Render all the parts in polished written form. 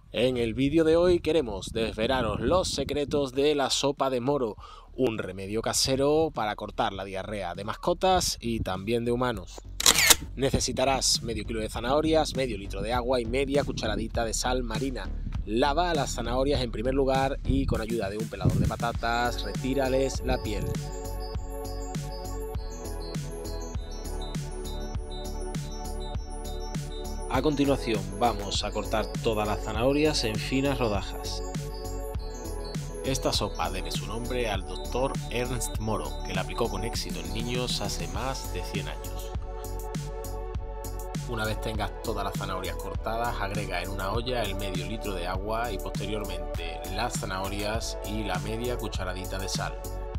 En el vídeo de hoy queremos desvelaros los secretos de la sopa de moro, un remedio casero para cortar la diarrea de mascotas y también de humanos. Necesitarás medio kilo de zanahorias, medio litro de agua y media cucharadita de sal marina. Lava las zanahorias en primer lugar y con ayuda de un pelador de patatas retírales la piel. A continuación vamos a cortar todas las zanahorias en finas rodajas. Esta sopa debe su nombre al Dr. Ernst Moro, que la aplicó con éxito en niños hace más de 100 años. Una vez tengas todas las zanahorias cortadas, agrega en una olla el medio litro de agua y posteriormente las zanahorias y la media cucharadita de sal.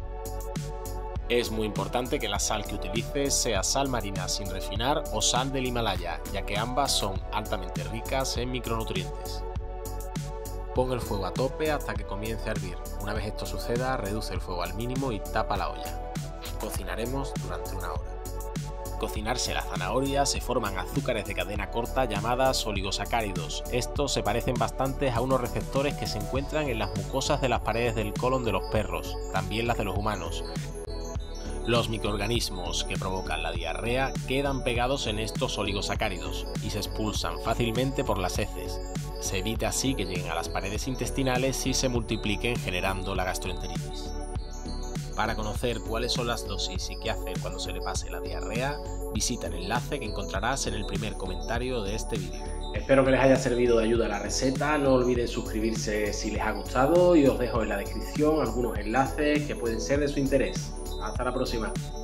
Es muy importante que la sal que utilices sea sal marina sin refinar o sal del Himalaya, ya que ambas son altamente ricas en micronutrientes. Pon el fuego a tope hasta que comience a hervir. Una vez esto suceda, reduce el fuego al mínimo y tapa la olla. Cocinaremos durante una hora. Al cocinarse la zanahoria se forman azúcares de cadena corta llamadas oligosacáridos. Estos se parecen bastante a unos receptores que se encuentran en las mucosas de las paredes del colon de los perros, también las de los humanos. Los microorganismos que provocan la diarrea quedan pegados en estos oligosacáridos y se expulsan fácilmente por las heces. Se evita así que lleguen a las paredes intestinales y se multipliquen generando la gastroenteritis. Para conocer cuáles son las dosis y qué hacer cuando se le pase la diarrea, visita el enlace que encontrarás en el primer comentario de este vídeo. Espero que les haya servido de ayuda la receta, no olviden suscribirse si les ha gustado y os dejo en la descripción algunos enlaces que pueden ser de su interés. Hasta la próxima.